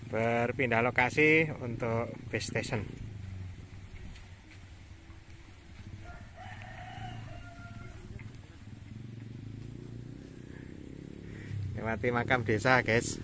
berpindah lokasi untuk base station. Lewati makam desa, guys.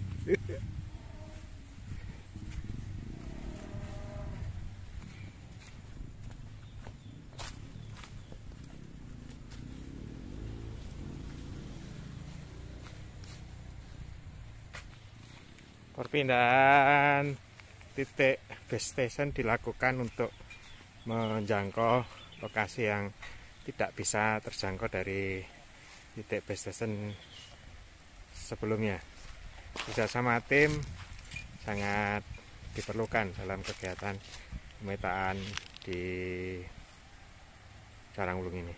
Perpindahan titik base station dilakukan untuk menjangkau lokasi yang tidak bisa terjangkau dari titik base station sebelumnya. Kerjasama tim sangat diperlukan dalam kegiatan pemetaan di Carangulung ini.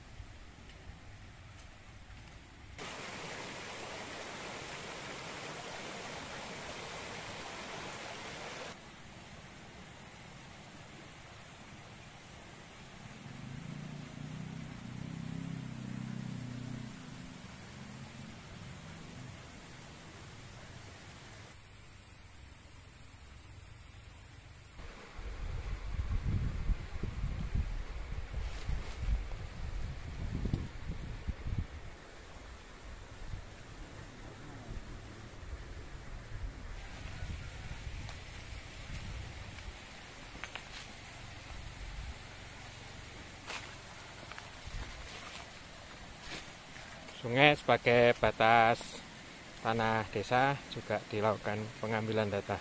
Sungai sebagai batas tanah desa juga dilakukan pengambilan data.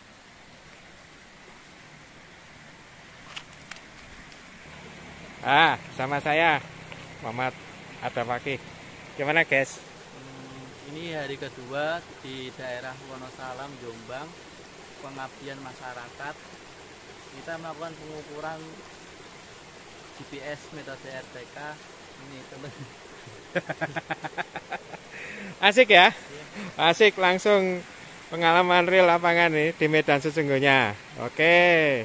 Sama saya Muhammad Adapaki. Gimana, guys? Ini hari kedua di daerah Wonosalam, Jombang, pengabdian masyarakat. Kita melakukan pengukuran GPS metode RTK. Ini teman. Asik ya? Asik, langsung pengalaman real lapangan nih di medan sesungguhnya. Oke.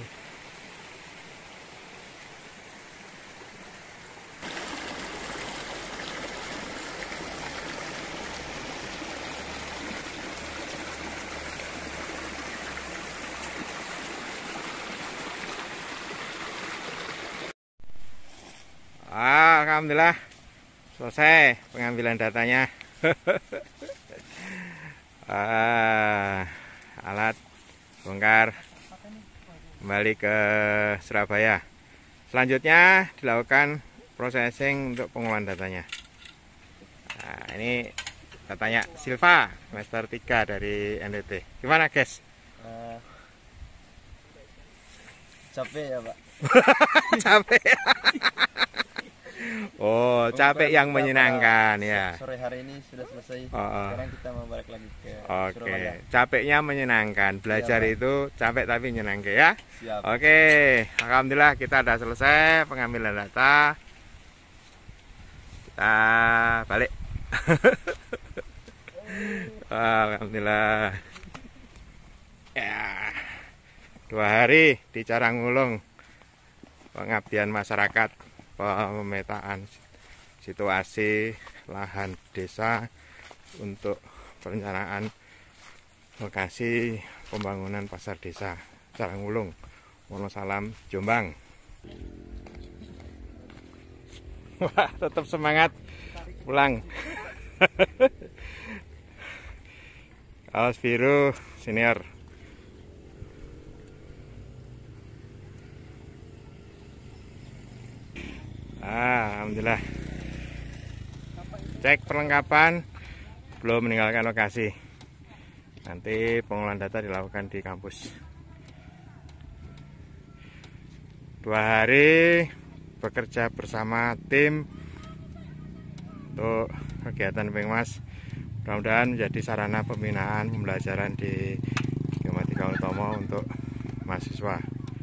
Alhamdulillah selesai pengambilan datanya. Alat bongkar kembali ke Surabaya. Selanjutnya dilakukan processing untuk pengolahan datanya. Nah, ini datanya Silva semester 3 dari NTT. Gimana, guys? Capek ya, Pak? Capek. Oh, capek yang menyenangkan ya. Sore hari ini sudah selesai. Sekarang kita mau balik lagi ke Surabaya. Capeknya menyenangkan. Belajar itu capek tapi menyenangkan ya. Siap. Oke, alhamdulillah kita sudah selesai pengambilan data. Kita balik. Alhamdulillah. Ya. 2 hari di Carangulung pengabdian masyarakat, pemetaan situasi lahan desa untuk perencanaan lokasi pembangunan pasar desa Carangulung, Wonosalam, Jombang. Wah, tetap semangat pulang. Kaos biru senior. Alhamdulillah. Cek perlengkapan, belum meninggalkan lokasi. Nanti pengolahan data dilakukan di kampus. 2 hari bekerja bersama tim untuk kegiatan Pengmas. Mudah-mudahan menjadi sarana pembinaan pembelajaran di Geomatika Utomo untuk mahasiswa.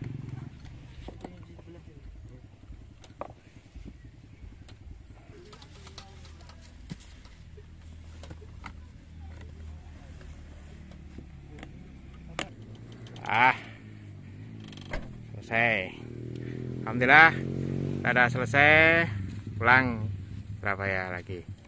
Selesai. Alhamdulillah, sudah selesai, pulang Surabaya lagi.